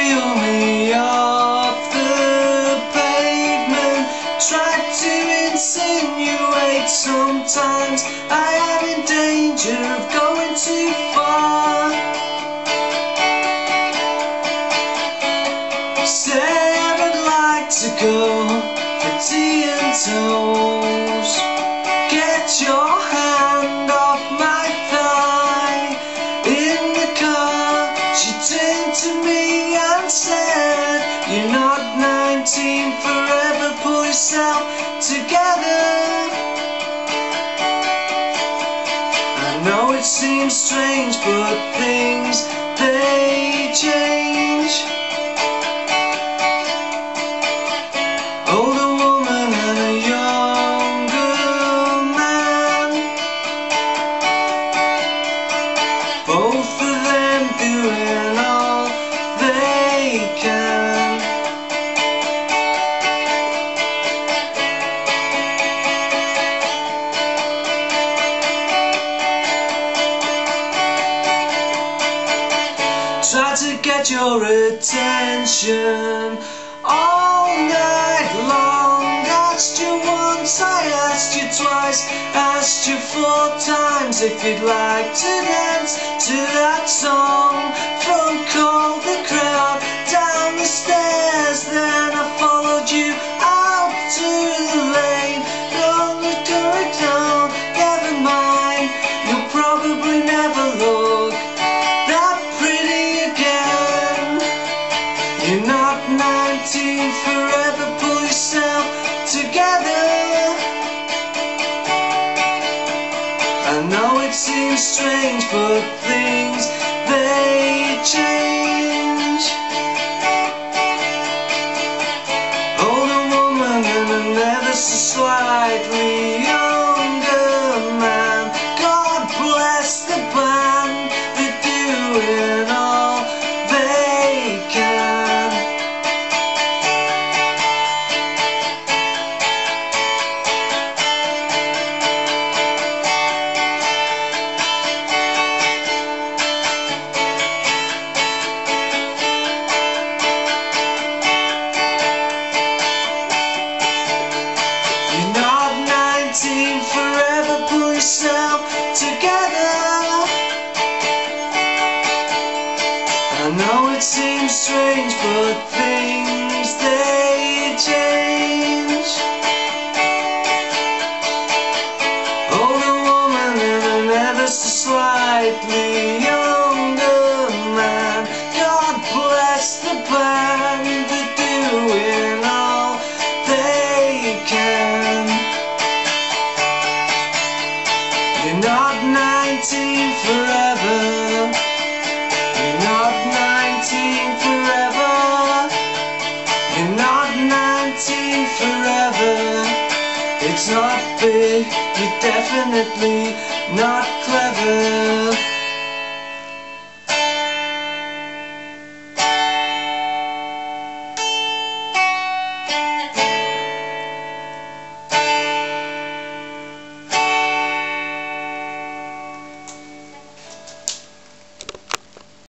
peel me off the pavement. Tried to insinuate sometimes I am in danger of going too far. Said I'd like to go for tea and toast. Get your hand off my thigh. In the car she turned to me and said, "You're not 19 forever, pull yourself together." I know it seems strange, but things, they change. Older woman and a younger man, both of them doing all they can. Tried to get your attention all night long. Asked you once, I asked you twice, asked you 4 times if you'd like to dance to that song. Front called the crowd down the stairs, then I followed you out to the lane. Don't look going down, never mind, you'll probably never look that pretty again. You're not 19 forever, pull yourself together. I know it seems strange, but things, they change. Older woman and another so slightly younger man. God bless the band, they're doing all they can. You're not 19 forever, pull yourself together. I know it seems strange, but things, they change. Older woman and an ever so slightly younger man. God bless the band, they're doing all they can. You're not 19 forever. You're not 19 forever. You're not 19 forever. It's not big, you're definitely not clever.